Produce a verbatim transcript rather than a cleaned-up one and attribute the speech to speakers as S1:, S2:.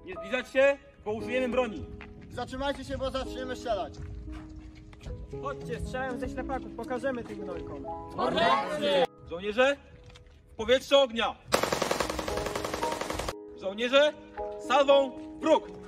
S1: Nie zbliżać się, bo użyjemy broni.
S2: Zatrzymajcie się, bo zaczniemy strzelać.
S3: Chodźcie, strzelałem ze ślepaków, pokażemy tym gnojkom.
S1: Żołnierze, w powietrze ognia! Żołnierze, salwą w próg!